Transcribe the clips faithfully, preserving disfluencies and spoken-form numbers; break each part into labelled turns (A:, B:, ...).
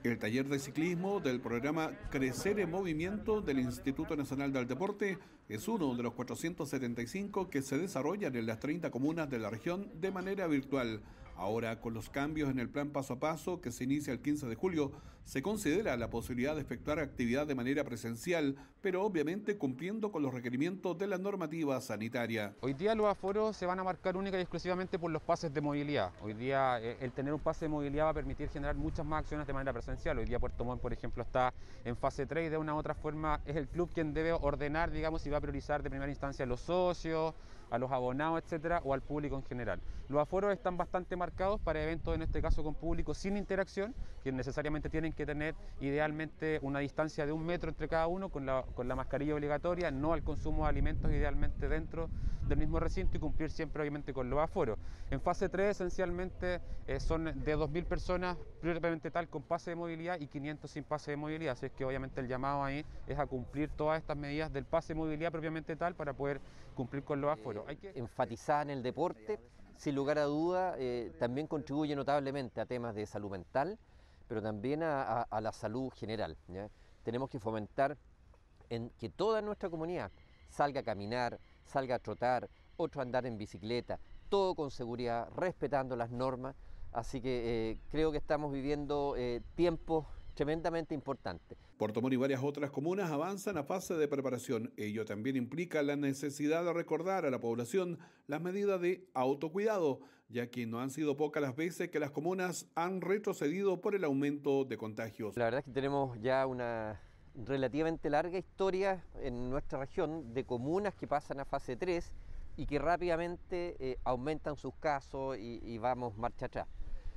A: El taller de ciclismo del programa Crecer en Movimiento del Instituto Nacional del Deporte es uno de los cuatrocientos setenta y cinco que se desarrollan en las treinta comunas de la región de manera virtual. Ahora, con los cambios en el plan paso a paso que se inicia el quince de julio, se considera la posibilidad de efectuar actividad de manera presencial, pero obviamente cumpliendo con los requerimientos de la normativa sanitaria.
B: Hoy día los aforos se van a marcar única y exclusivamente por los pases de movilidad. Hoy día eh, el tener un pase de movilidad va a permitir generar muchas más acciones de manera presencial. Hoy día Puerto Montt, por ejemplo, está en fase tres y de una u otra forma es el club quien debe ordenar, digamos, y va a priorizar de primera instancia a los socios, a los abonados, etcétera, o al público en general. Los aforos están bastante marcados para eventos, en este caso con público sin interacción, que necesariamente tienen que tener idealmente una distancia de un metro entre cada uno, con la, con la mascarilla obligatoria, no al consumo de alimentos idealmente dentro del mismo recinto y cumplir siempre obviamente con los aforos. En fase tres esencialmente eh, son de dos mil personas propiamente tal con pase de movilidad y quinientos sin pase de movilidad, así es que obviamente el llamado ahí es a cumplir todas estas medidas del pase de movilidad propiamente tal para poder cumplir con los aforos.
C: Hay que enfatizar en el deporte, sin lugar a duda, eh, también contribuye notablemente a temas de salud mental, pero también a, a, a la salud general, ¿ya? Tenemos que fomentar en que toda nuestra comunidad salga a caminar, salga a trotar, otro a andar en bicicleta, todo con seguridad, respetando las normas, así que eh, creo que estamos viviendo eh, tiempos tremendamente importante.
A: Puerto Montt y varias otras comunas avanzan a fase de preparación. Ello también implica la necesidad de recordar a la población las medidas de autocuidado, ya que no han sido pocas las veces que las comunas han retrocedido por el aumento de contagios.
C: La verdad es que tenemos ya una relativamente larga historia en nuestra región de comunas que pasan a fase tres y que rápidamente eh, aumentan sus casos y, y vamos marcha atrás.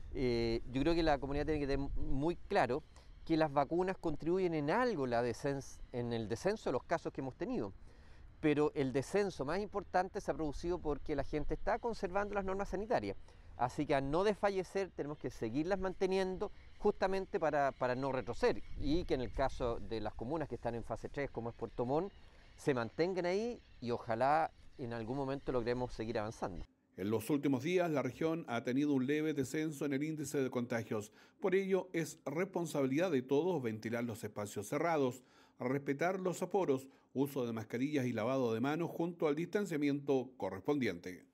C: Eh, yo creo que la comunidad tiene que tener muy claro que las vacunas contribuyen en algo la descens en el descenso de los casos que hemos tenido, pero el descenso más importante se ha producido porque la gente está conservando las normas sanitarias, así que a no desfallecer tenemos que seguirlas manteniendo justamente para, para no retroceder y que en el caso de las comunas que están en fase tres como es Puerto Montt se mantengan ahí y ojalá en algún momento logremos seguir avanzando.
A: En los últimos días, la región ha tenido un leve descenso en el índice de contagios. Por ello, es responsabilidad de todos ventilar los espacios cerrados, respetar los aforos, uso de mascarillas y lavado de manos junto al distanciamiento correspondiente.